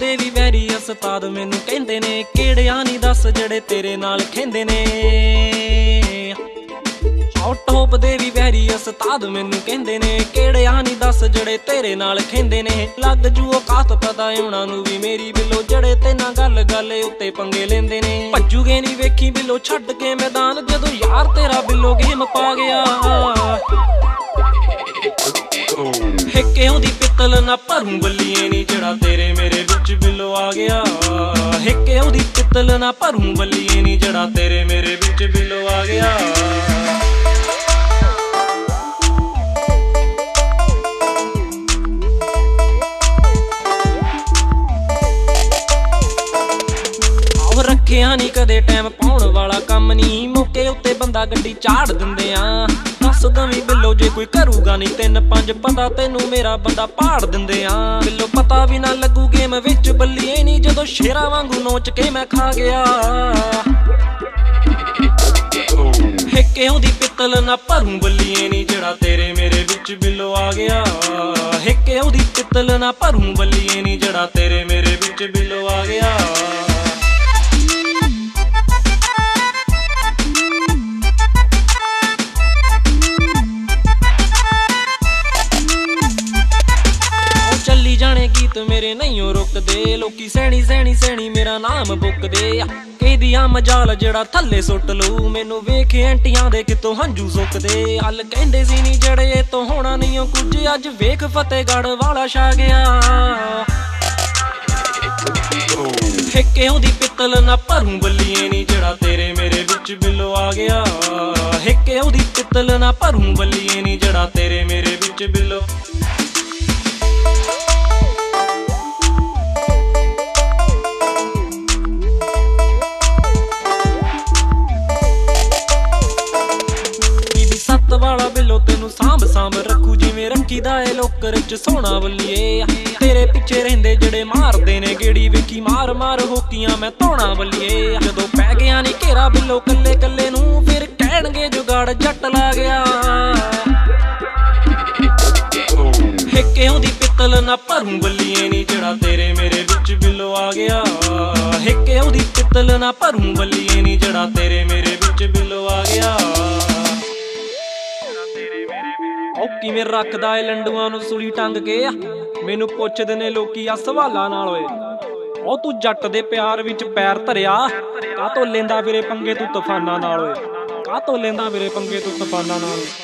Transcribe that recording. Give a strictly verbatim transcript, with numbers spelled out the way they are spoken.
ਦੇ ਵੀ ਵੈਰੀ ਉਸਤਾਦ ਮੈਨੂੰ ਕਹਿੰਦੇ ਨੇ ਕਿਹੜਿਆਂ ਨਹੀਂ ਦੱਸ ਜਿਹੜੇ ਤੇਰੇ ਨਾਲ ਖੇਂਦੇ ਨੇ। ਆਓ ਟੌਪ ਦੇ ਵੀ ਵੈਰੀ ਉਸਤਾਦ ਮੈਨੂੰ ਕਹਿੰਦੇ ਨੇ ਕਿਹੜਿਆਂ ਨਹੀਂ ਦੱਸ ਜਿਹੜੇ ਤੇਰੇ ਨਾਲ ਖੇਂਦੇ ਨੇ। ਲੱਗ ਜੂ ਔਕਾਤ ਪਤਾ ਉਹਨਾਂ ਨੂੰ ਵੀ ਮੇਰੀ ਬਿੱਲੋ ਜਿਹੜੇ ਤੇ ਨਾ ਗੱਲ ਗੱਲ ਉੱਤੇ ਪੰਗੇ ਲੈਂਦੇ ਨੇ। ਭੱਜੂਗੇ ਨਹੀਂ ਵੇਖੀ ਬਿੱਲੋ ਛੱਡ ਕੇ ਮੈਦਾਨ ਜਦੋਂ ਯਾਰ ਤੇਰਾ ਬਿੱਲੋ ਗੇਮ ਪਾ ਗਿਆ। ਹਿੱਕੇ ਉਹਦੀ ਪਿੱਤਲ ਨਾ ਭਰੂ ਬੱਲੀਏ ਨੀ ਜਿਹੜਾ ਤੇਰੇ ਮੇਰੇ ਵਿੱਚ ਬਿੱਲੋ ਆ ਗਿਆ। ਹਿੱਕੇ ਉਹਦੀ ਪਿੱਤਲ ਨਾ ਭਰੂ ਬੱਲੀਏ ਨੀ ਜਿਹੜਾ ਤੇਰੇ ਮੇਰੇ ਵਿੱਚ ਬਿੱਲੋ ਆ ਗਿਆ। ਰੱਖਿਆ ਨੀ ਕਦੇ ਟਾਈਮ ਪਾਉਣ ਵਾਲਾ ਕੰਮ ਨੀ ਮੌਕੇ ਉੱਤੇ ਬੰਦਾ ਗੱਡੀ ਚਾੜ ਦਿੰਦੇ ਆ। ਦੱਸ ਦਵੀਂ ਬਿੱਲੋ ਜੇ ਕੋਈ ਕਰੂਗਾ ਨੀ ਤਿੰਨ ਪੰਜ ਪਤਾ ਤੈਨੂੰ ਮੇਰਾ ਬੰਦਾ ਪਾੜ ਦਿੰਦੇ ਆ। ਬਿੱਲੋ ਪਤਾ ਵੀ ਨਾ ਲੱਗੂ ਗੇਮ ਵਿੱਚ ਬੱਲੀਏ ਨੀ ਜਦੋਂ ਸ਼ੇਰਾਂ ਵਾਂਗੂ ਨੋਚ ਕੇ ਮੈਂ ਖਾ ਗਿਆ। ਹਿੱਕੇ ਉਹਦੀ ਪਿੱਤਲ ਨਾ ਭਰੂ ਬੱਲੀਏ ਨੀ ਜਿਹੜਾ ਤੇਰੇ ਮੇਰੇ ਵਿੱਚ ਬਿੱਲੋ ਆ ਗਿਆ। ਹਿੱਕੇ ਉਹਦੀ ਪਿੱਤਲ ਨਾ ਭਰੂ ਬੱਲੀਏ ਨੀ ਜਿਹੜਾ ਤੇਰੇ ਮੇਰੇ ਵਿੱਚ ਬਿੱਲੋ ਆ ਗਿਆ। ਜਾਣੇ ਗੀਤ ਮੇਰੇ ਨਹੀਂ ਰੁਕਦੇ ਲੋਕੀ ਸੈਣੀ ਸੈਣੀ ਸੈਣੀ ਮੇਰਾ ਨਾਮ ਬੁੱਕਦੇ ਆ। ਕਹਿੰਦੀਆਂ ਮਜਾਲ ਜਿਹੜਾ ਥੱਲੇ ਸੁੱਟ ਲਊ ਮੈਨੂੰ ਵੇਖ ਐਂਟੀਆਂ ਦੇ ਕਿਤੋਂ ਹੰਝੂ ਸੁੱਕਦੇ। ਹੱਲ ਕਹਿੰਦੇ ਸੀ ਨੀ ਜਿਹੜੇ ਇਹ ਤੋਂ ਹੋਣਾ ਨਹੀਂ ਉਹ ਕੁਝ ਅੱਜ ਵੇਖ ਫਤਿਹਗੜ੍ਹ ਵਾਲਾ ਛਾ ਗਿਆ। ਹਿੱਕੇ ਉਹਦੀ ਪਿੱਤਲ ਨਾ ਭਰੂ ਬੱਲੀਏ ਨੀ ਜਿਹੜਾ ਤੇਰੇ ਮੇਰੇ ਵਿੱਚ ਬਿੱਲੋ ਆ ਗਿਆ। ਹਿੱਕੇ ਉਹਦੀ ਪਿੱਤਲ ਨਾ ਭਰੂ ਬੱਲੀਏ ਨੀ ਜਿਹੜਾ ਤੇਰੇ ਮੇਰੇ ਵਿੱਚ ਬਿੱਲੋ। ਵਾਲਾ ਬਿੱਲੋ ਤੈਨੂੰ ਸਾਂਭ ਸਾਂਭ ਰੱਖੂ ਜਿਵੇਂ ਰੱਖੀਦਾ ਏ ਲੋਕਰ ਚ ਸੋਹਣਾ ਬੱਲੀਏ। ਤੇਰੇ ਪਿੱਛੇ ਰਹਿੰਦੇ ਜਿਹੜੇ ਮਾਰਦੇ ਨੇ ਗੇੜੀ ਵੇਖੀ ਮਾਰ ਮਾਰ ਹੋਕੀਆਂ ਮੈਂ ਧੋਣਾ ਬੱਲੀਏ। ਜਦੋਂ ਪੈ ਗਿਆ ਨੀ ਘੇਰਾ ਬਿੱਲੋ ਕੱਲੇ ਕੱਲੇ ਨੂੰ ਫਿਰ ਕਹਿਣਗੇ ਜੁਗਾੜ ਜੱਟ ਲਾ ਗਿਆ। ਹਿੱਕੇ ਉਹਦੀ ਪਿੱਤਲ ਨਾ ਭਰੂ ਬੱਲੀਏ ਨੀ ਜਿਹੜਾ ਤੇਰੇ ਮੇਰੇ ਵਿੱਚ ਬਿੱਲੋ ਆ ਗਿਆ। ਹਿੱਕੇ ਉਹਦੀ ਪਿੱਤਲ ਨਾ ਭਰੂ ਬੱਲੀਏ ਨੀ ਜਿਹੜਾ ਤੇਰੇ ਮੇਰੇ ਵਿੱਚ ਬਿੱਲੋ ਆ ਗਿਆ। ਉਹ ਕਿਵੇਂ ਰੱਖਦਾ ਏ ਲੰਡੂਆਂ ਨੂੰ ਸੂਲੀ ਟੰਗ ਕੇ ਮੈਨੂੰ ਪੁੱਛਦੇ ਨੇ ਲੋਕੀ ਆ ਸਵਾਲਾਂ ਨਾਲ। ਓਏ ਉਹ ਤੂੰ ਜੱਟ ਦੇ ਪਿਆਰ ਵਿੱਚ ਪੈਰ ਧਰਿਆ ਕਾਹਤੋਂ ਲੈਂਦਾ ਵੀਰੇ ਪੰਗੇ ਤੂੰ ਤੂਫਾਨਾਂ ਨਾਲ। ਓਏ ਕਾਹਤੋਂ ਲੈਂਦਾ ਵੀਰੇ ਪੰਗੇ ਤੂੰ ਤੂਫਾਨਾਂ ਨਾਲ।